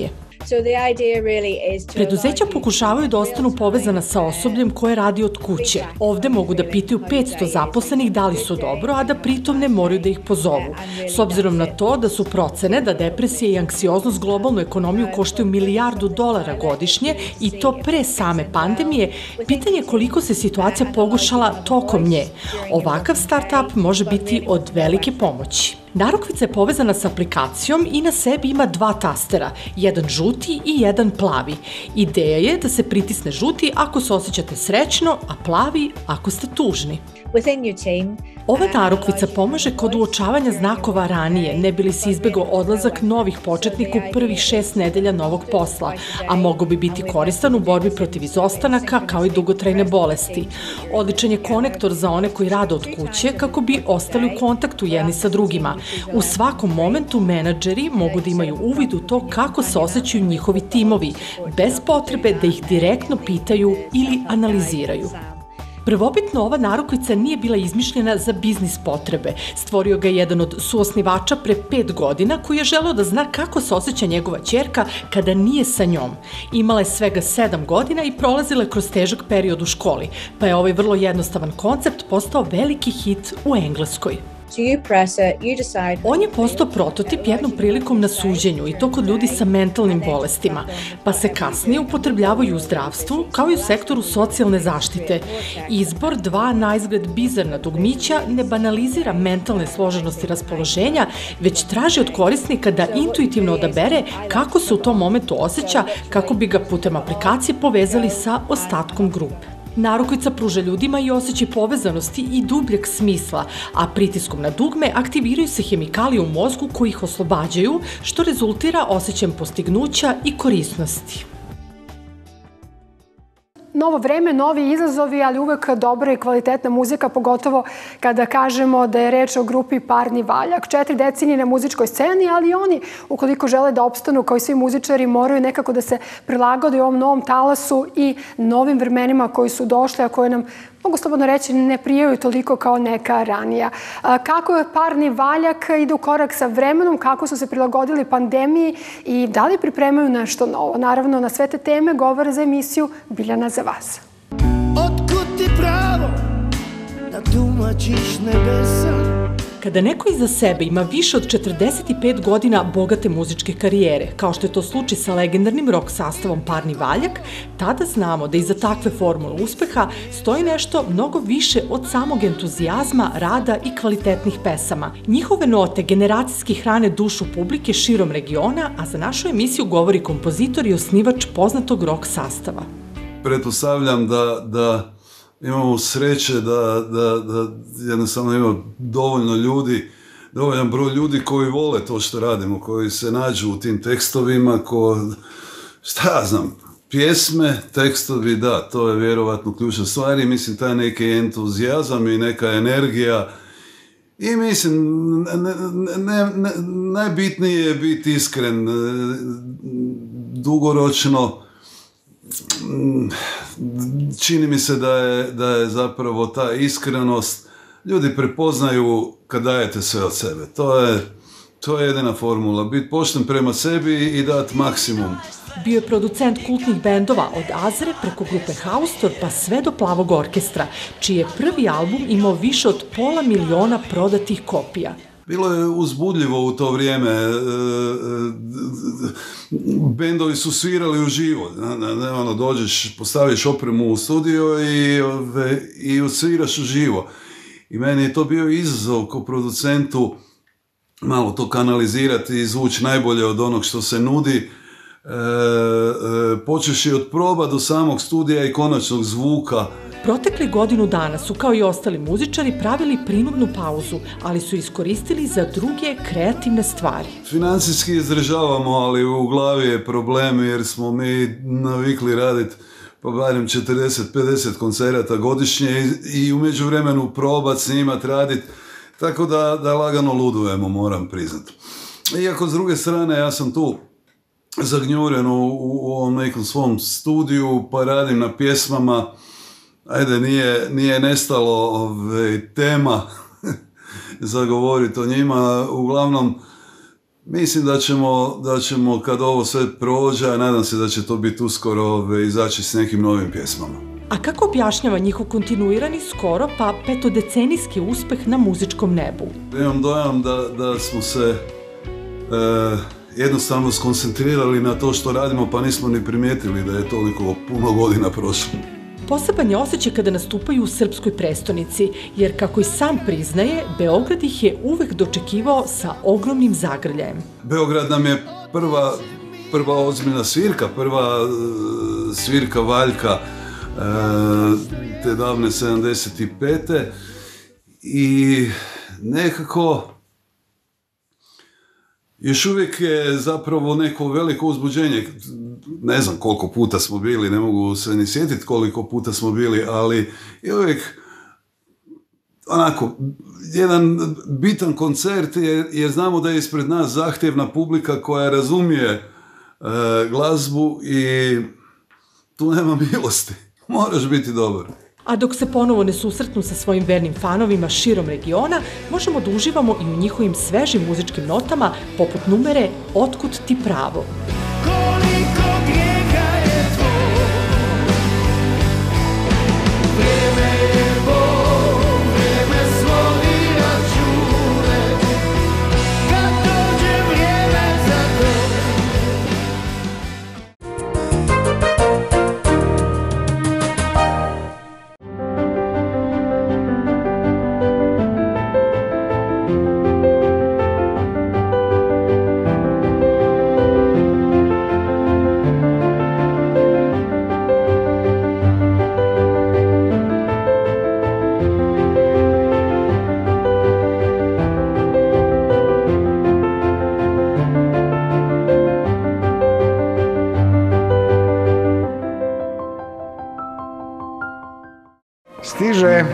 Preduzeća pokušavaju da ostanu povezana sa osobljem koje radi od kuće. Ovde mogu da pitaju petsto zaposlenih da li su dobro, a da pritom ne moraju da ih pozovu. S obzirom na to da su procene da depresija i anksioznost globalnu ekonomiju koštaju milijardu dolara godišnje i to pre same pandemije, pitanje je koliko se situacija pogoršala tokom nje. Ovakav start-up može biti od velike pomoći. Narukvica je povezana sa aplikacijom i na sebi ima dva tastera, jedan žuti i jedan plavi. Ideja je da se pritisne žuti ako se osjećate srećno, a plavi ako ste tužni. Ova narukvica pomaže kod uočavanja znakova ranije, ne bi li se izbegao odlazak novih početnika u prvih šest nedelja novog posla, a mogo bi biti koristan u borbi protiv izostanaka kao i dugotrajne bolesti. Odličan je konektor za one koji rade od kuće kako bi ostali u kontaktu jedni sa drugima. U svakom momentu menadžeri mogu da imaju uvid u to kako se osjećaju njihovi timovi, bez potrebe da ih direktno pitaju ili analiziraju. Prvobitno ova narukvica nije bila izmišljena za biznis potrebe. Stvorio ga je jedan od suosnivača pre pet godina koji je želeo da zna kako se osjeća njegova ćerka kada nije sa njom. Imala je svega sedam godina i prolazila je kroz težak period u školi, pa je ovaj vrlo jednostavan koncept postao veliki hit u Engleskoj. On je postao prototip jednom prilikom na suđenju i to kod ljudi sa mentalnim bolestima, pa se kasnije upotrebljavaju u zdravstvu kao i u sektoru socijalne zaštite. Izbor dva naizgled bizarna dugmića ne banalizira mentalne složenosti raspoloženja, već traži od korisnika da intuitivno odabere kako se u tom momentu osjeća kako bi ga putem aplikacije povezali sa ostatkom grupe. Narukvica pruža ljudima i osjećaj povezanosti i dubljeg smisla, a pritiskom na dugme aktiviraju se hemikalije u mozgu koji ih oslobađaju, što rezultira osjećajem postignuća i korisnosti. Novo vreme, novi izazovi, ali uvek dobra i kvalitetna muzika, pogotovo kada kažemo da je reč o grupi Parni Valjak. Četiri decenije na muzičkoj sceni, ali oni, ukoliko žele da opstanu kao i svi muzičari, moraju nekako da se prilagodaju ovom novom talasu i novim vremenima koji su došli, a koje nam, mogu slobodno reći, ne prijaju toliko kao neka ranija. Kako je Parni Valjak ide u korak sa vremenom, kako su se prilagodili pandemiji i da li pripremaju nešto novo? Naravno, na sve te teme govore za emisiju Biljana za vas. Otkud ti pravo da tumačiš nebesa? Kada neko iza sebe ima više od četrdeset pet godina bogate muzičke karijere, kao što je to slučaj sa legendarnim rock sastavom Parni Valjak, tada znamo da iza takve formule uspeha stoji nešto mnogo više od samog entuzijazma, rada i kvalitetnih pesama. Njihove note generacijski hrane dušu publike širom regiona, a za našu emisiju govori kompozitor i osnivač poznatog rock sastava. Pretpostavljam da, da imamo sreće da, da, da jednostavno ima dovoljno ljudi, dovoljan broj ljudi koji vole to što radimo, koji se nađu u tim tekstovima, ko, šta ja znam, pjesme, tekstovi, da, to je vjerovatno ključna stvar i mislim taj neki entuzijazam i neka energija i mislim, ne, ne, ne, najbitnije je biti iskren, dugoročno. Čini mi se da je, da je zapravo ta iskrenost, ljudi prepoznaju kad dajete sve od sebe. To je, to je jedina formula, biti pošten prema sebi i dati maksimum. Bio je producent kultnih bendova od Azre preko grupe Haustor pa sve do Plavog orkestra, čiji je prvi album imao više od pola miliona prodatih kopija. Bilo je uzbudljivo u to vrijeme, bendovi su svirali uživo, ono, dođeš, postaviš opremu u studio i, i odsviraš uživo. I meni je to bio izazov kao producentu malo to kanalizirati i zvuči najbolje od onog što se nudi. E, e, počeš i od proba do samog studija i konačnog zvuka. Protekli godinu dana su, kao i ostali muzičari, pravili prinudnu pauzu, ali su iskoristili za druge kreativne stvari. Financijski izdržavamo, ali u glavi je problem jer smo mi navikli raditi pa barem četrdeset pedeset koncerata godišnje i, i u međuvremenu probat, snimat, radit, tako da, da lagano ludujemo, moram priznati. Iako s druge strane ja sam tu zagnjuren u, u ovom nekom svom studiju, pa radim na pjesmama, ajde, nije, nije nestalo ove, tema za govoriti o njima, uglavnom mislim da ćemo, da ćemo kad ovo sve prođe, a nadam se da će to biti uskoro, izaći s nekim novim pjesmama. A kako objašnjava njihov kontinuirani, skoro pa petodecenijski uspeh na muzičkom nebu? Imam dojam da, da smo se e, jednostavno skoncentrirali na to što radimo, pa nismo ni primijetili da je toliko puno godina prošlo. Poseban je osjećaj kada nastupaju u srpskoj prestonici, jer kako i sam priznaje, Beograd ih je uvek dočekivao sa ogromnim zagrljajem. Beograd nam je prva, prva ozbiljna svirka, prva uh, svirka Valjka uh, te davne sedamdeset pete i nekako još uvijek je zapravo neko veliko uzbuđenje. Ne znam koliko puta smo bili, ne mogu se ni sjetiti koliko puta smo bili, ali je uvijek onako jedan bitan koncert jer, jer znamo da je ispred nas zahtjevna publika koja razumije e, glazbu i tu nema milosti. Moraš biti dobar. A dok se ponovo ne susretnu sa svojim vernim fanovima širom regiona, možemo da uživamo i u njihovim svežim muzičkim notama, poput numere Otkud ti pravo. Koliko grijeha je tvoj, vrijeme je Bog, vrijeme svodi račune, kad dođe vrijeme za to. Stiže.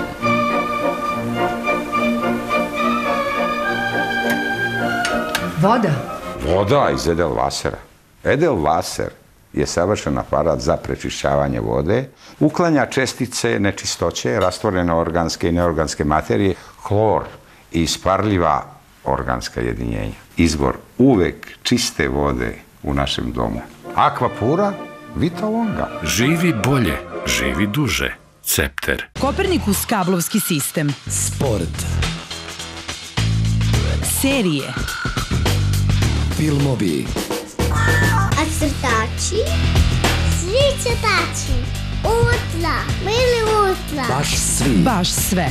Voda. Voda iz Edelwasera. Edelwasser je savršen aparat za prečišćavanje vode, uklanja čestice, nečistoće, rastvorene organske i neorganske materije, hlor i isparljiva organska jedinjenja. Izvor uvek čiste vode u našem domu. Aquapura Vita Longa. Živi bolje, živi duže. Cepter. Kopernikus kablovski sistem. Sport. Serije. Filmovi. A crtači? Svi crtači. Utla. Mili utla. Baš svi. Baš sve.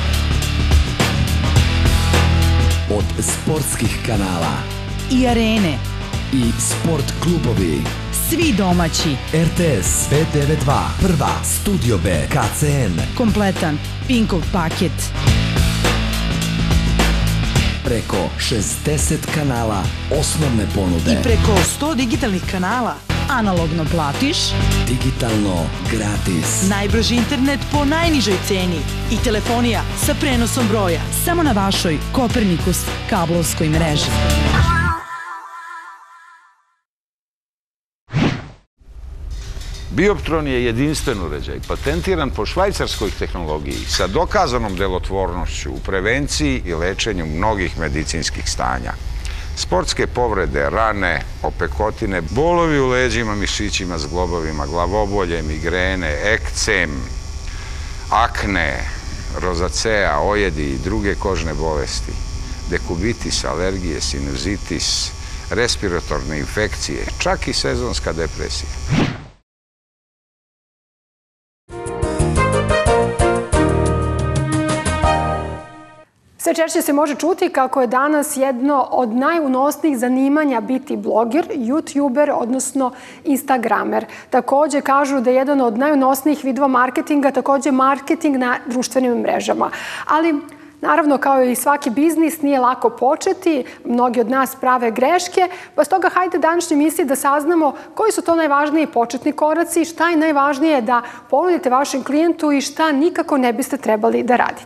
Od sportskih kanala. I arene. I sport klubovi. Svi domaći. R T S B devedeset dva, Prva, Studio B, K C N. Kompletan Pinkov paket. Preko šezdeset kanala osnovne ponude. I preko sto digitalnih kanala. Analogno platiš. Digitalno gratis. Najbrži internet po najnižoj ceni. I telefonija sa prenosom broja. Samo na vašoj Kopernikus kablovskoj mreži. Bioptron je jedinstven uređaj, patentiran po švajcarskoj tehnologiji sa dokazanom delotvornošću u prevenciji i lečenju mnogih medicinskih stanja. Sportske povrede, rane, opekotine, bolovi u leđima, mišićima, zglobovima, glavobolje, migrene, ekcem, akne, rozacea, ojedi i druge kožne bolesti, dekubitis, alergije, sinuzitis, respiratorne infekcije, čak i sezonska depresija. Sve češće se može čuti kako je danas jedno od najunosnijih zanimanja biti bloger, youtuber, odnosno instagramer. Takođe kažu da je jedan od najunosnijih vidova marketinga takođe marketing na društvenim mrežama. Ali naravno, kao i svaki biznis, nije lako početi, mnogi od nas prave greške, pa stoga hajde današnje emisije da saznamo koji su to najvažniji početni koraci, šta je najvažnije da ponudite vašem klijentu i šta nikako ne biste trebali da radite.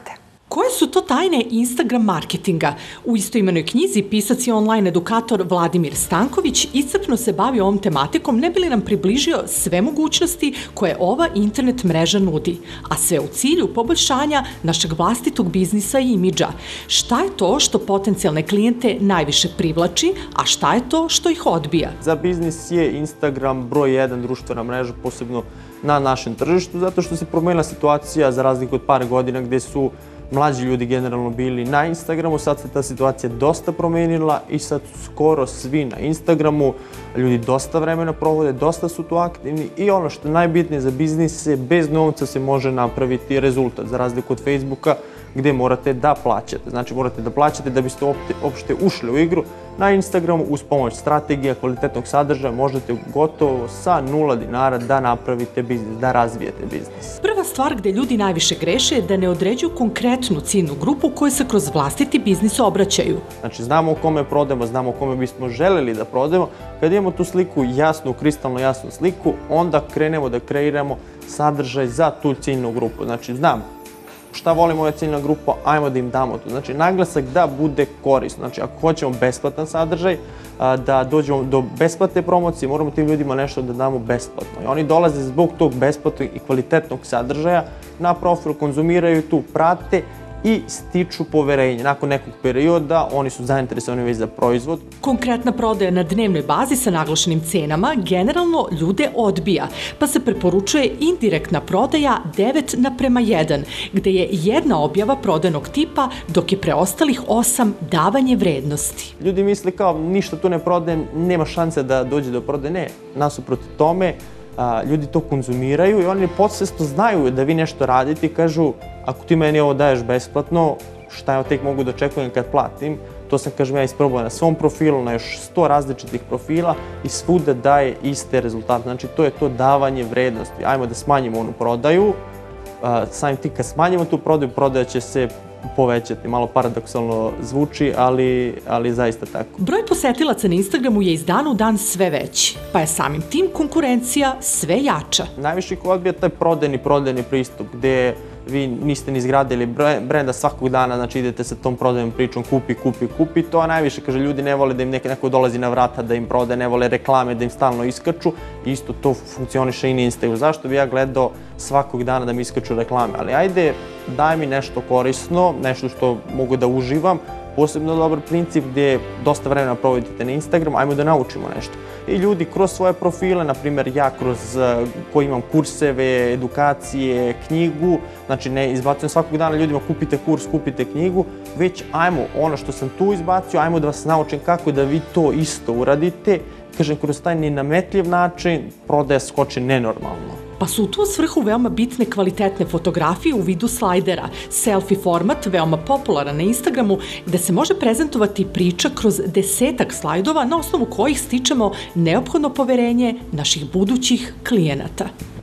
Koje su to tajne Instagram marketinga? U istoimenoj knjizi pisac i online edukator Vladimir Stanković iscrpno se bavi ovom tematikom ne bi li nam približio sve mogućnosti koje ova internet mreža nudi, a sve u cilju poboljšanja našeg vlastitog biznisa i imidža. Šta je to što potencijalne klijente najviše privlači, a šta je to što ih odbija? Za biznis je Instagram broj jedan društvena mreža, posebno na našem tržištu, zato što se promenila situacija za razliku od par godina gde su mlađi ljudi generalno bili na Instagramu, sad se ta situacija dosta promenila i sad skoro svi na Instagramu, ljudi dosta vremena provode, dosta su tu aktivni i ono što je najbitnije za biznise, bez novca se može napraviti rezultat, za razliku od Facebooka gde morate da plaćate. Znači morate da plaćate da biste uopšte ušli u igru. Na Instagramu uz pomoć strategija, kvalitetnog sadržaja možete gotovo sa nula dinara da napravite biznis, da razvijete biznis. Prva stvar gde ljudi najviše greše je da ne određuju konkretnu ciljnu grupu koju se kroz vlastiti biznis obraćaju. Znači znamo kome prodajemo, znamo kome bismo želeli da prodajemo. Kad imamo tu sliku jasnu, kristalno jasnu sliku, onda krenemo da kreiramo sadržaj za tu ciljnu grupu. Znači znam šta voli moja ciljna grupa, ajmo da im damo to. Znači, naglasak da bude korisno. Znači, ako hoćemo besplatan sadržaj, da dođemo do besplatne promocije, moramo tim ljudima nešto da damo besplatno. I oni dolaze zbog tog besplatnog i kvalitetnog sadržaja na profil, konzumiraju tu, prate i stiču poverenje. Nakon nekog perioda oni su zainteresovani već za proizvod. Konkretna prodaja na dnevnoj bazi sa naglašenim cenama generalno ljude odbija, pa se preporučuje indirektna prodaja devet naprema jedan, gde je jedna objava prodajnog tipa, dok je preostalih osam davanje vrednosti. Ljudi misle kao ništa tu ne prodajem, nema šanse da dođe do prodaje. Ne, nasuprot tome, ljudi to konzumiraju i oni podsvesno znaju da vi nešto radite i kažu ako ti meni ovo daješ besplatno, šta ja tek mogu da očekujem kad platim? To sam, kažem, ja isprobao na svom profilu, na još sto različitih profila i svuda daje iste rezultate. Znači, to je to davanje vrednosti. Ajmo da smanjimo onu prodaju. Samim tim, kad smanjimo tu prodaju, prodaja će se povećati. Malo paradoksalno zvuči, ali, ali zaista tako. Broj posetilaca na Instagramu je iz dana u dan sve veći, pa je samim tim konkurencija sve jača. Najviše ko odbija taj prodajni, prodajni pristup, gde vi niste ni izgradili brenda svakog dana, znači idete sa tom prodajnom pričom, kupi, kupi, kupi. To najviše, kaže, ljudi ne vole da im neko dolazi na vrata, da im prodaje, ne vole reklame, da im stalno iskaču. Isto to funkcioniše i na Instagramu. Zašto bi ja gledao svakog dana da mi iskaču reklame? Ali ajde, daj mi nešto korisno, nešto što mogu da uživam. Posebno dobar princip gdje dosta vremena provodite na Instagramu, ajmo da naučimo nešto. I ljudi kroz svoje profile, na primjer ja kroz koji imam kurseve, edukacije, knjigu, znači ne izbacujem svakog dana ljudima kupite kurs, kupite knjigu, već ajmo ono što sam tu izbacio, ajmo da vas naučim kako da vi to isto uradite. Kažem, kroz taj nenametljiv način prodaja skoči nenormalno. Pa su u tu svrhu veoma bitne kvalitetne fotografije u vidu slajdera, selfie format, veoma popularan na Instagramu, gde se može prezentovati priča kroz desetak slajdova na osnovu kojih stičemo neophodno poverenje naših budućih klijenata.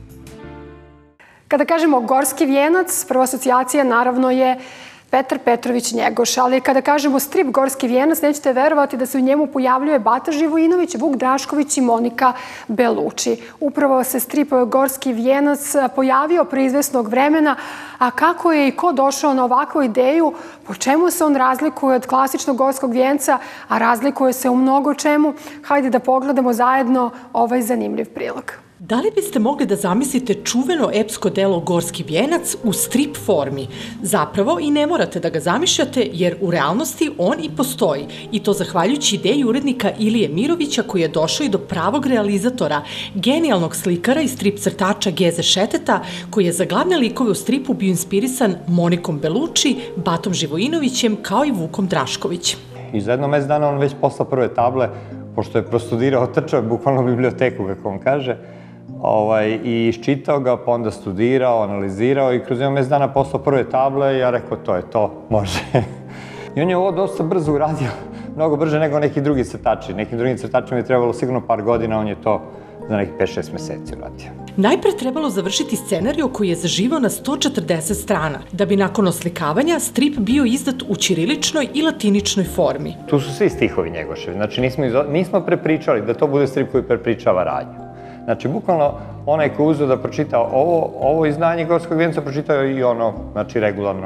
Kada kažemo Gorski vijenac, prva asocijacija naravno je Petar Petrović Njegoš, ali kada kažemo strip Gorski vijenac, nećete verovati da se u njemu pojavljuje Bata Živojinović, Vuk Drašković i Monika Beluči. Upravo se strip Gorski vijenac pojavio pre izvesnog vremena, a kako je i ko došao na ovakvu ideju, po čemu se on razlikuje od klasičnog Gorskog vijenca, a razlikuje se u mnogo čemu, hajde da pogledamo zajedno ovaj zanimljiv prilog. Da li biste mogli da zamislite čuveno epsko delo Gorski vijenac u strip formi? Zapravo i ne morate da ga zamišljate, jer u realnosti on i postoji. I to zahvaljujući ideji urednika Ilije Mirovića, koji je došao i do pravog realizatora, genijalnog slikara i strip crtača Geze Šeteta, koji je za glavne likove u stripu bio inspirisan Monikom Beluči, Batom Živojinovićem, kao i Vukom Draškovićem. I za jedno mesec dana on već poslao prve table, pošto je prostudirao, otrčao je bukvalno biblioteku, kako on kaže, i iščitao ga, pa onda studirao, analizirao i kroz jedno mesec dana poslao prve table i ja rekao to je to, može. I on je ovo dosta brzo uradio, mnogo brže nego neki drugi crtači. Nekim drugim crtačima je trebalo sigurno par godina, on je to za nekih pet šest meseci uradio. Najpre trebalo završiti scenariju koji je zaživao na sto četrdeset strana, da bi nakon oslikavanja strip bio izdat u ćiriličnoj i latiničnoj formi. Tu su svi stihovi Njegoševi, znači nismo prepričali da to bude strip koji prepričava radnju. Znači, bukvalno, onaj ko uzeo da pročita ovo izdanje Gorskog vijenca, pročitao i ono, znači, regularno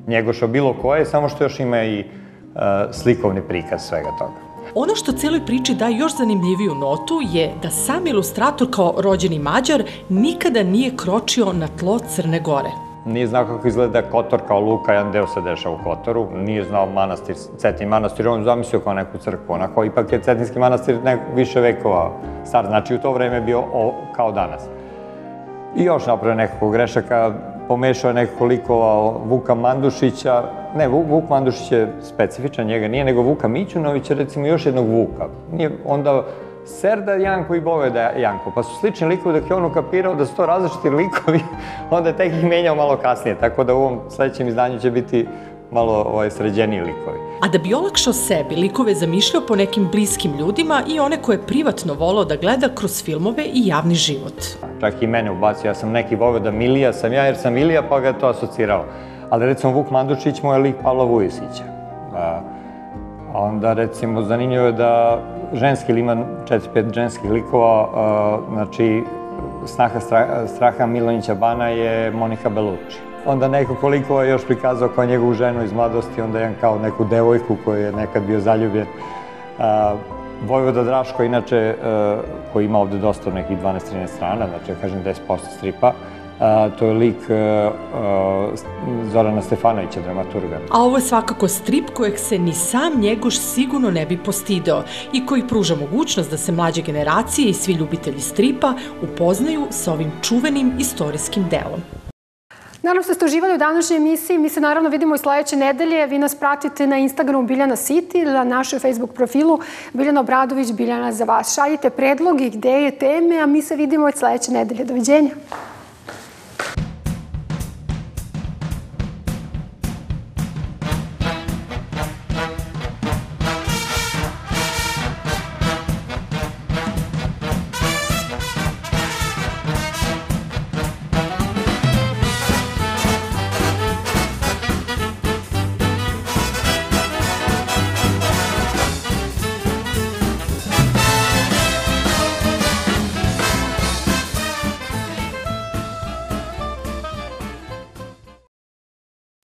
Njegoša bilo koje, samo što još ima i slikovni prikaz svega toga. Ono što cijeloj priči daje još zanimljiviju notu je da sam ilustrator kao rođeni Mađar nikada nije kročio na tlo Crne Gore. Nije znao kako izgleda Kotor kao luka, jedan deo se dešava u Kotoru, nije znao manastir, Cetin manastir, on zamislio kao neku crkvu, onako, ipak je Cetinski manastir više vekova star, znači u to vreme je bio kao danas. I još napravio nekako grešaka, pomešao je nekako likova Vuka Mandušića, ne, Vuk Mandušić je specifičan, njega nije, nego Vuka Mićunovića, recimo još jednog Vuka. Nije onda Serda Janko i Boveda Janko, pa su slični likovi, dok je on ukapirao da su to različiti likovi, onda je tek ih menjao malo kasnije, tako da u ovom sledećem izdanju će biti malo sređeniji likovi. A da bi olakšao sebi, likove je zamišljao po nekim bliskim ljudima i one koje je privatno volao da gleda kroz filmove i javni život. Čak i mene ubacio, ja sam neki Vojvoda Milija, sam ja jer sam Ilija, pa ga je to asocirao. Ali recimo Vuk Mandušić mu je lik Pavla Vujisića. A onda recimo zanimljivo je da ženski, ili ima četiri pet ženskih likova, znači snaha Straha Milonića Bana je Monika Belucci. Onda nekoliko likova je još prikazao kao njegovu ženu iz mladosti, onda jedan kao neku devojku koju je nekad bio zaljubljen. Vojvoda Draško, inače, koji ima ovde dosta nekih dvanaest trinaest strana, znači ja kažem deset posto stripa, to je lik Zorana Stefanovića, dramaturga. A ovo je svakako strip kojeg se ni sam Njegoš sigurno ne bi postideo i koji pruža mogućnost da se mlađe generacije i svi ljubitelji stripa upoznaju sa ovim čuvenim istorijskim delom. Naravno ste ste uživali u današnjoj emisiji. Mi se naravno vidimo i sledeće nedelje. Vi nas pratite na Instagramu Biljana City, na našoj Facebook profilu Biljana Obradović, Biljana za vas. Šaljite predloge, ideje, teme, a mi se vidimo od sledeće nedelje. Doviđenja.